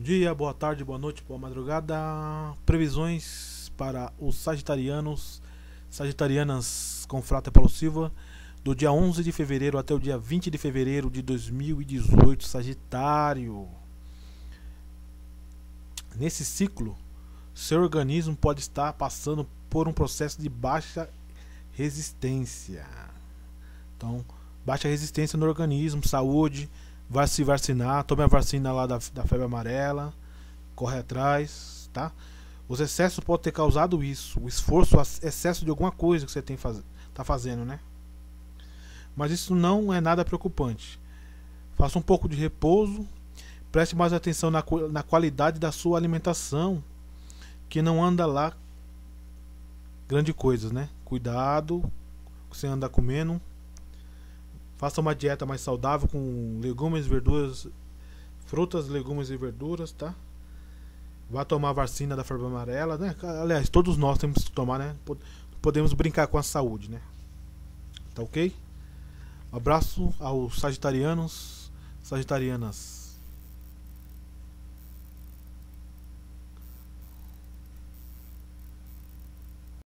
dia, boa tarde, boa noite, boa madrugada. Previsões para os sagitarianos, sagitarianas com Frata Paulo Silva, do dia 11 de fevereiro até o dia 20 de fevereiro de 2018, Sagitário. Nesse ciclo, seu organismo pode estar passando por um processo de baixa resistência. Então, baixa resistência no organismo, saúde, vai se vacinar, tome a vacina lá da febre amarela, corre atrás, tá? Os excessos podem ter causado isso, o esforço, excesso de alguma coisa que você tá fazendo, né? Mas isso não é nada preocupante. Faça um pouco de repouso, preste mais atenção na qualidade da sua alimentação, que não anda lá grande coisa, né? Cuidado com o que você anda comendo. Faça uma dieta mais saudável com legumes, verduras, frutas, legumes e verduras, tá? Vá tomar a vacina da febre amarela, né? Aliás, todos nós temos que tomar, né? Podemos brincar com a saúde, né? Tá ok? Abraço aos sagitarianos, sagitarianas.